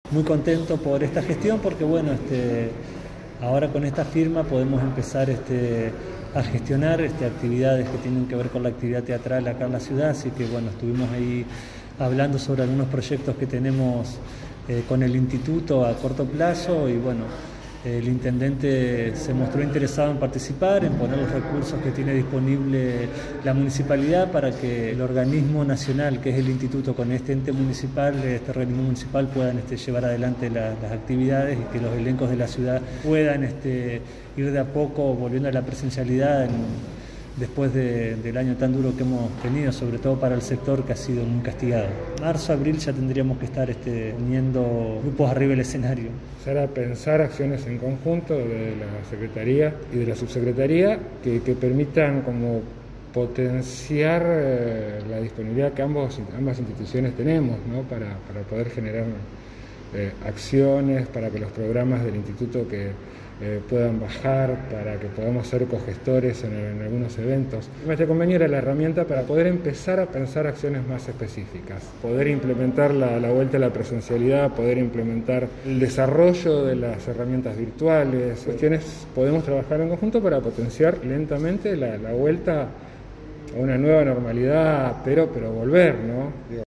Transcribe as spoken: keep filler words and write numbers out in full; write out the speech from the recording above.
Muy contento por esta gestión porque bueno, este, ahora con esta firma podemos empezar este, a gestionar este, actividades que tienen que ver con la actividad teatral acá en la ciudad, así que bueno, estuvimos ahí hablando sobre algunos proyectos que tenemos eh, con el instituto a corto plazo y bueno, el intendente se mostró interesado en participar, en poner los recursos que tiene disponible la municipalidad para que el organismo nacional, que es el instituto, con este ente municipal, este organismo municipal, puedan este, llevar adelante la, las actividades y que los elencos de la ciudad puedan este, ir de a poco volviendo a la presencialidad en, después de, del año tan duro que hemos tenido, sobre todo para el sector que ha sido muy castigado. Marzo, abril ya tendríamos que estar este, teniendo grupos arriba del escenario. Empezar a pensar acciones en conjunto de la Secretaría y de la Subsecretaría que, que permitan como potenciar eh, la disponibilidad que ambos, ambas instituciones tenemos, ¿no? para, para poder generar eh, acciones, para que los programas del instituto que Eh, puedan bajar, para que podamos ser cogestores en, en algunos eventos. Este convenio era la herramienta para poder empezar a pensar acciones más específicas, poder implementar la, la vuelta a la presencialidad, poder implementar el desarrollo de las herramientas virtuales, cuestiones podemos trabajar en conjunto para potenciar lentamente la, la vuelta a una nueva normalidad, pero, pero volver, ¿no?